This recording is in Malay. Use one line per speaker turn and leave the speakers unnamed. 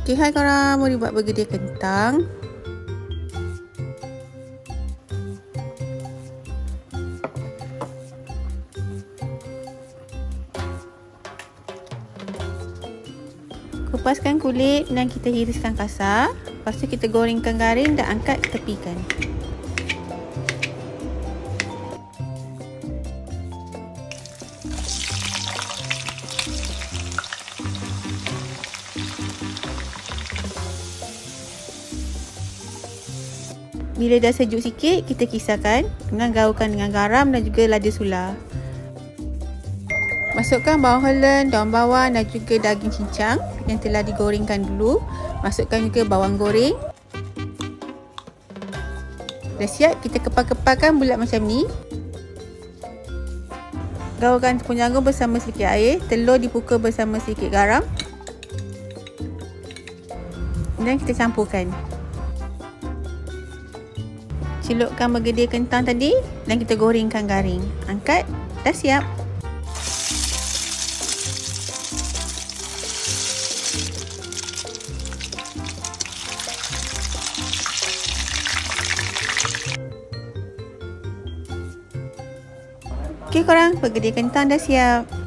Okay, hai korang, mau dibuat bergedil kentang. Kupaskan kulit dan kita iriskan kasar. Lepas tu kita gorengkan garing dan angkat tepikan. Bila dah sejuk sikit, kita kisarkan dengan gaulkan dengan garam dan juga lada sula. Masukkan bawang holland, daun bawang dan juga daging cincang yang telah digorengkan dulu. Masukkan juga bawang goreng. Dah siap, kita kepal-kepalkan bulat macam ni. Gaulkan tepung jagung bersama sedikit air. Telur dipukul bersama sedikit garam. Dan kita campurkan. Celupkan bergedil kentang tadi dan kita gorengkan garing. Angkat, dah siap. Okey korang, bergedil kentang dah siap.